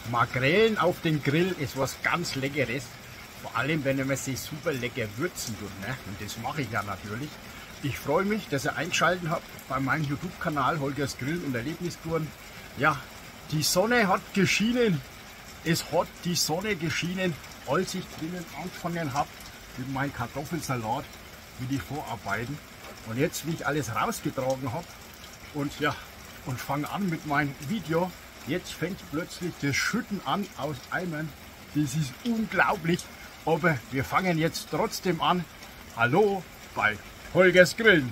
Makrelen auf den Grill ist was ganz Leckeres. Vor allem, wenn man sie super lecker würzen tut. Ne? Und das mache ich ja natürlich. Ich freue mich, dass ihr eingeschaltet habt bei meinem YouTube-Kanal Holgers Grill und Erlebnistouren. Ja, die Sonne hat geschienen. Es hat die Sonne geschienen, als ich drinnen angefangen habe mit meinem Kartoffelsalat, mit die Vorarbeiten. Und jetzt, wie ich alles rausgetragen habe und ja, und fange an mit meinem Video. Jetzt fängt plötzlich das Schütten an aus Eimern. Das ist unglaublich. Aber wir fangen jetzt trotzdem an. Hallo bei Holgers Grillen.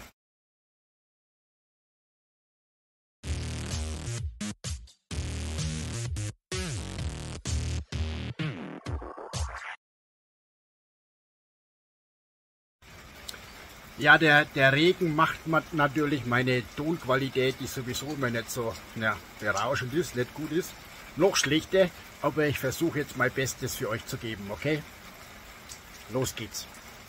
Ja, der Regen macht natürlich meine Tonqualität, die sowieso immer nicht so berauschend ist, nicht gut ist, noch schlechter. Aber ich versuche jetzt mein Bestes für euch zu geben, okay? Los geht's.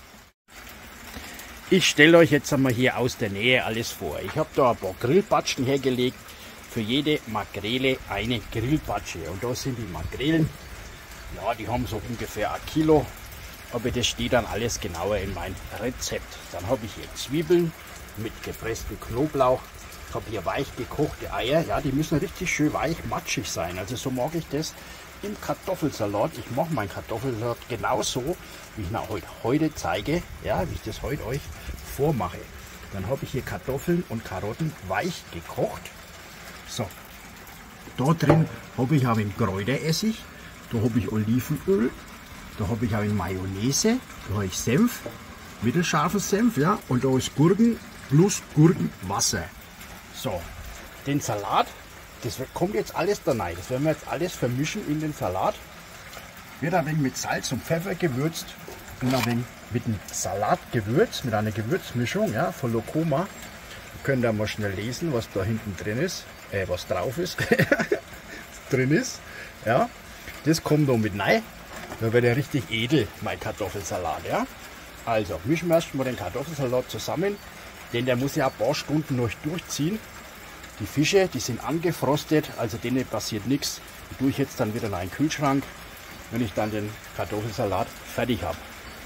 Ich stelle euch jetzt einmal hier aus der Nähe alles vor. Ich habe da ein paar Grillpatschen hergelegt. Für jede Makrele eine Grillpatsche. Und da sind die Makrelen. Ja, die haben so ungefähr 1 Kilo. Aber das steht dann alles genauer in meinem Rezept. Dann habe ich hier Zwiebeln mit gepresstem Knoblauch. Ich habe hier weich gekochte Eier. Ja, die müssen richtig schön weich, matschig sein. Also so mag ich das im Kartoffelsalat. Ich mache meinen Kartoffelsalat genauso, wie ich ihn heute zeige. Ja, wie ich das heute euch vormache. Dann habe ich hier Kartoffeln und Karotten weich gekocht. So, da drin habe ich auch Kräuteressig. Da habe ich Olivenöl. Da habe ich auch Mayonnaise, da habe ich Senf, mittelscharfes Senf, ja, und da ist Gurken plus Gurkenwasser. So, den Salat, das kommt jetzt alles da rein. Das werden wir jetzt alles vermischen in den Salat. Wird ein wenig mit Salz und Pfeffer gewürzt und ein wenig mit einem Salatgewürz, mit einer Gewürzmischung, ja, von Lokoma. Ihr könnt da mal schnell lesen, was da hinten drin ist, was drauf ist, drin ist, ja. Das kommt da mit rein. Da wird er richtig edel, mein Kartoffelsalat. Ja? Also mischen wir erstmal den Kartoffelsalat zusammen, denn der muss ja ein paar Stunden noch durchziehen. Die Fische, die sind angefrostet, also denen passiert nichts. Die tue ich jetzt dann wieder in einen Kühlschrank, wenn ich dann den Kartoffelsalat fertig habe.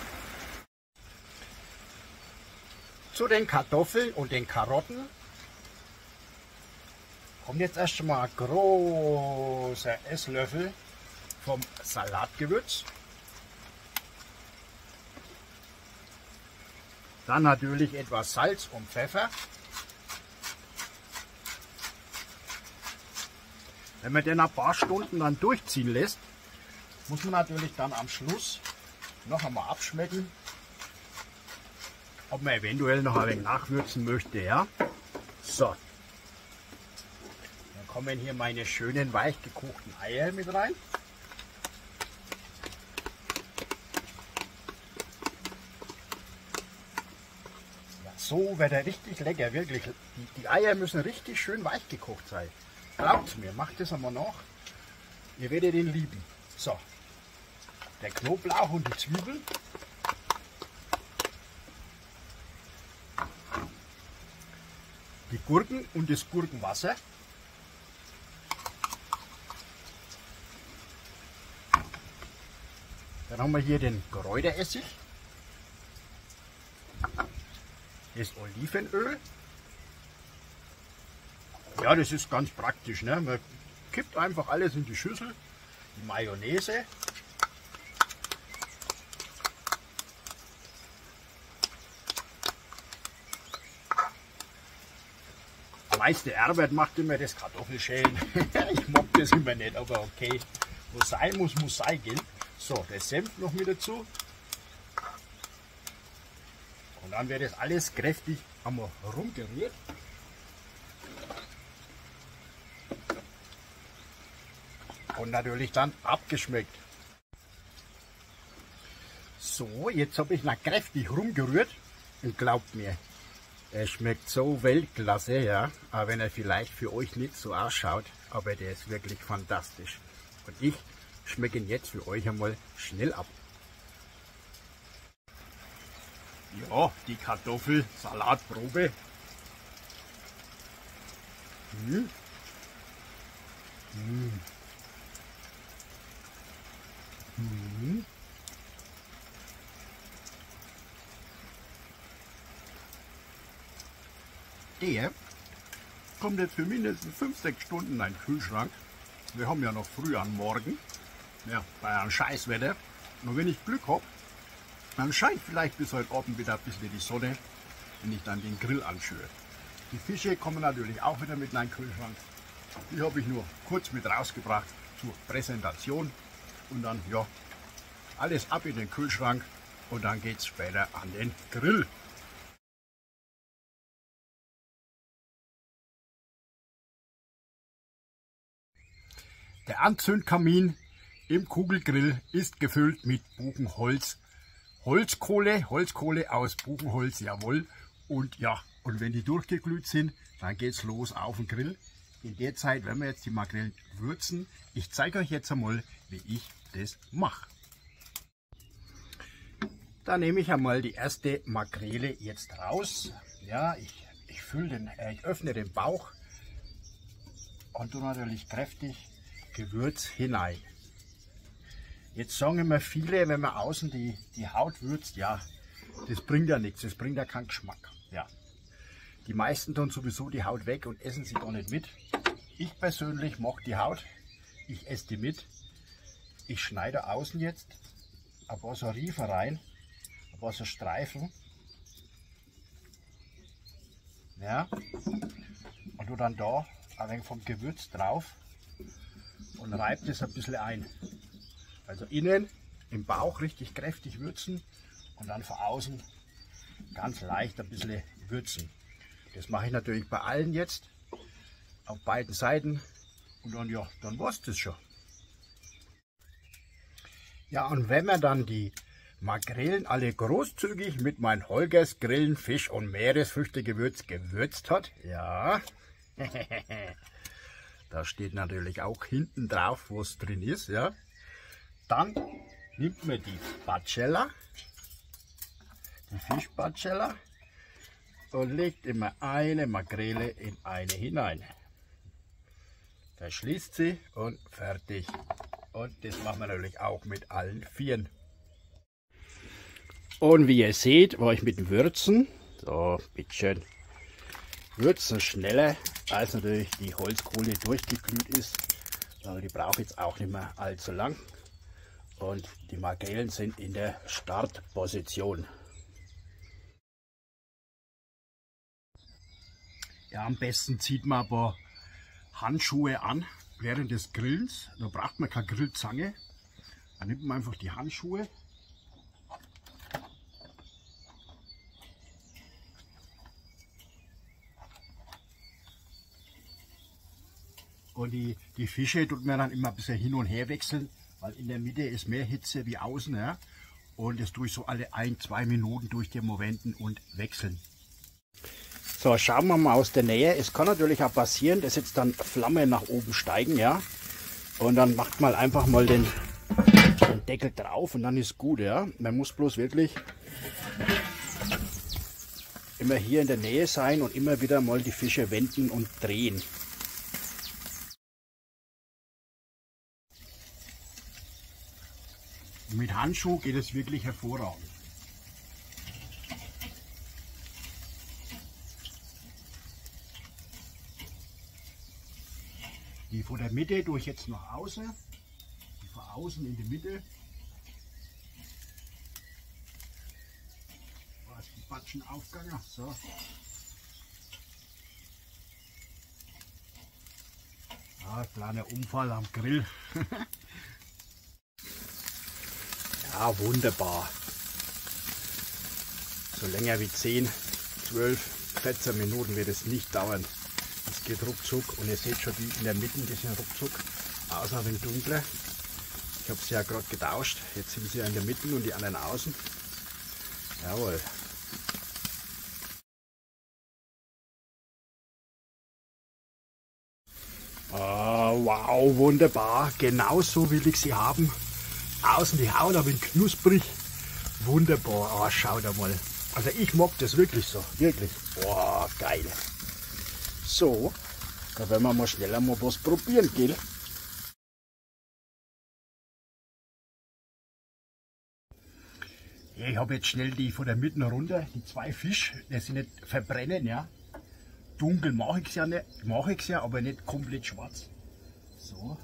Zu den Kartoffeln und den Karotten kommt jetzt erstmal ein großer Esslöffel vom Salatgewürz. Dann natürlich etwas Salz und Pfeffer. Wenn man den ein paar Stunden dann durchziehen lässt, muss man natürlich dann am Schluss noch einmal abschmecken, ob man eventuell noch ein wenig nachwürzen möchte. Ja? So. Dann kommen hier meine schönen weich gekochten Eier mit rein. So wird er richtig lecker, wirklich. Die Eier müssen richtig schön weich gekocht sein. Glaubt mir, macht das einmal nach. Ihr werdet ihn lieben. So, der Knoblauch und die Zwiebeln. Die Gurken und das Gurkenwasser. Dann haben wir hier den Kräuteressig. Das Olivenöl. Ja, das ist ganz praktisch. Ne? Man kippt einfach alles in die Schüssel. Die Mayonnaise. Der meiste Arbeit macht immer das Kartoffelschälen. Ich mag das immer nicht, aber okay. Was sein muss, muss sein, gell? So, der Senf noch mit dazu. Und dann wird das alles kräftig einmal rumgerührt. Und natürlich dann abgeschmeckt. So, jetzt habe ich noch kräftig rumgerührt. Und glaubt mir, er schmeckt so Weltklasse, ja. Aber wenn er vielleicht für euch nicht so ausschaut, aber der ist wirklich fantastisch. Und ich schmecke ihn jetzt für euch einmal schnell ab. Ja, die Kartoffelsalatprobe. Mhm. Der kommt jetzt für mindestens 5-6 Stunden in den Kühlschrank. Wir haben ja noch früh am Morgen, ja, bei einem Scheißwetter. Und wenn ich Glück habe, dann scheint vielleicht bis heute Abend wieder ein bisschen die Sonne, wenn ich dann den Grill anschüre. Die Fische kommen natürlich auch wieder mit in den Kühlschrank. Die habe ich nur kurz mit rausgebracht zur Präsentation. Und dann, ja, alles ab in den Kühlschrank und dann geht es später an den Grill. Der Anzündkamin im Kugelgrill ist gefüllt mit Buchenholz. Holzkohle aus Buchenholz, jawohl. Und ja, und wenn die durchgeglüht sind, dann geht's los auf den Grill. In der Zeit werden wir jetzt die Makrelen würzen. Ich zeige euch jetzt einmal, wie ich das mache. Da nehme ich einmal die erste Makrele jetzt raus. Ja, ich öffne den Bauch und tue natürlich kräftig Gewürz hinein. Jetzt sagen immer viele, wenn man außen die Haut würzt, ja, das bringt ja nichts, das bringt ja keinen Geschmack. Ja. Die meisten tun sowieso die Haut weg und essen sie gar nicht mit. Ich persönlich mag die Haut, ich esse die mit. Ich schneide außen jetzt ein paar so Riefen rein, ein paar so Streifen. Ja. Und tue dann da ein wenig vom Gewürz drauf und reibe das ein bisschen ein. Also innen im Bauch richtig kräftig würzen und dann von außen ganz leicht ein bisschen würzen. Das mache ich natürlich bei allen jetzt, auf beiden Seiten und dann, ja, dann war es das schon. Ja, und wenn man dann die Makrelen alle großzügig mit meinem Holgers Grillen, Fisch und Meeresfrüchtegewürz gewürzt hat, ja, da steht natürlich auch hinten drauf, was drin ist, ja. Dann nimmt man die Bacella, die Fischbacella und legt immer eine Makrele in eine hinein. Verschließt sie und fertig. Und das machen wir natürlich auch mit allen vieren. Und wie ihr seht, war ich mit dem Würzen, so, bitteschön, würzen schneller, als natürlich die Holzkohle durchgeglüht ist. Aber die braucht jetzt auch nicht mehr allzu lang. Und die Makrelen sind in der Startposition. Ja, am besten zieht man aber Handschuhe an während des Grillens. Da braucht man keine Grillzange. Dann nimmt man einfach die Handschuhe. Und die Fische tut man dann immer ein bisschen hin und her wechseln, weil in der Mitte ist mehr Hitze wie außen. Ja? Und das tue ich so alle 1-2 Minuten durch die wenden und wechseln. So, schauen wir mal aus der Nähe. Es kann natürlich auch passieren, dass jetzt dann Flammen nach oben steigen. Ja? Und dann macht man einfach mal den Deckel drauf und dann ist gut. Ja? Man muss bloß wirklich immer hier in der Nähe sein und immer wieder mal die Fische wenden und drehen. Mit Handschuh geht es wirklich hervorragend. Die von der Mitte tue ich jetzt nach außen, die von außen in die Mitte. Da ist die Batschen aufgegangen. So. Ja, kleiner Unfall am Grill. Ja, wunderbar. So länger wie 10, 12, 14 Minuten wird es nicht dauern. Es geht ruckzuck und ihr seht schon, die in der Mitte, die sind ruckzuck außen ein wenig dunkler. Ich habe sie ja gerade getauscht. Jetzt sind sie in der Mitte und die anderen außen. Jawohl. Wow, wunderbar. Genauso will ich sie haben. Außen die Haut, aber knusprig. Wunderbar. Oh, schaut mal. Also ich mag das wirklich so. Wirklich. Boah, geil. So, da werden wir mal schneller mal was probieren, gell? Ja, ich habe jetzt schnell die von der Mitte runter, die 2 Fische, dass sie nicht verbrennen, ja. Dunkel mache ich es ja nicht, aber nicht komplett schwarz. So.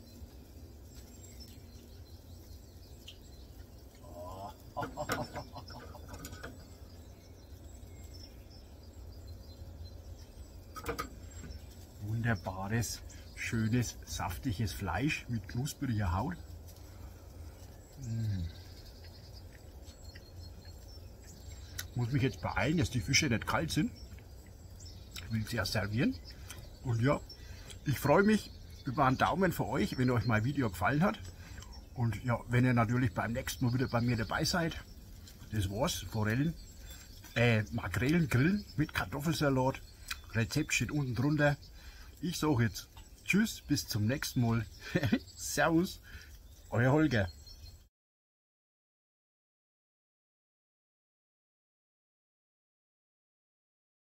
Wunderbares, schönes, saftiges Fleisch mit knuspriger Haut. Muss mich jetzt beeilen, dass die Fische nicht kalt sind. Ich will sie ja servieren. Und ja, ich freue mich über einen Daumen für euch, wenn euch mein Video gefallen hat. Und ja, wenn ihr natürlich beim nächsten Mal wieder bei mir dabei seid. Das war's, Makrelen grillen mit Kartoffelsalat. Rezept steht unten drunter. Ich sage jetzt tschüss, bis zum nächsten Mal. Servus, euer Holger.